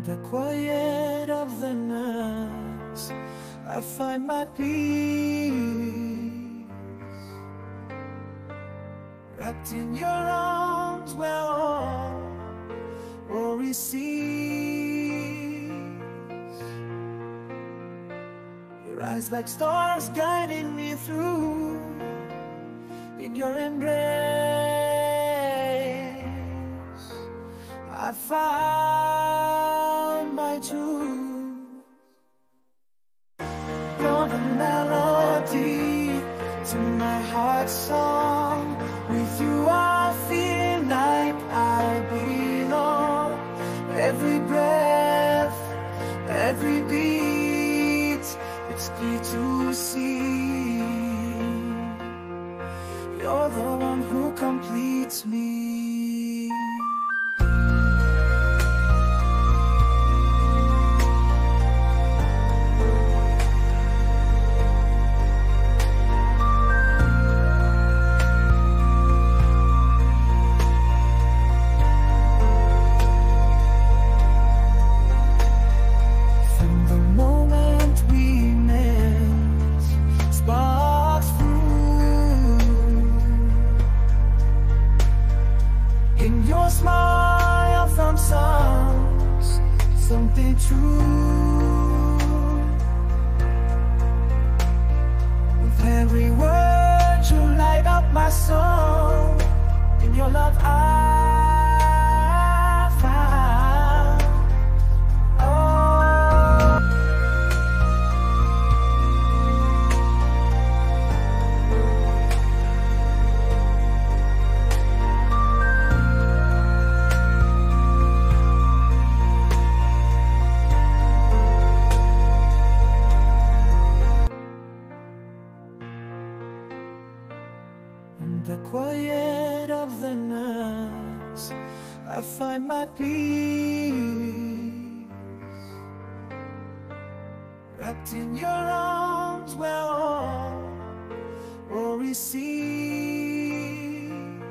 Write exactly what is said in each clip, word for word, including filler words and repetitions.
the quiet of the night, I find my peace, wrapped in your arms where all worry cease. Your eyes like stars guiding me through. In your embrace, I found my truth. You're the melody to my heart's song. With you I feel like I belong. Every breath, every beat, it's clear to see. You're the one who completes me. Your smile from songs, something true. With every word you light up my soul. In your love I found in the quiet of the night, I find my peace, wrapped in your arms where all worry cease.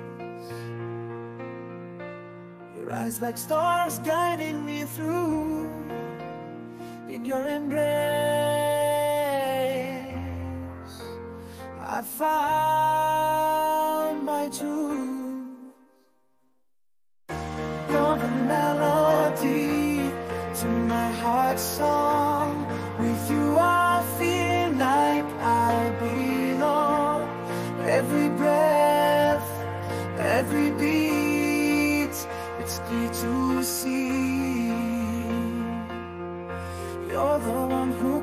Your eyes like stars guiding me through. In your embrace, I found my truth. You're the melody to my heart's song. With you I feel like I belong. Every breath, every beat, it's clear to see. You're the one who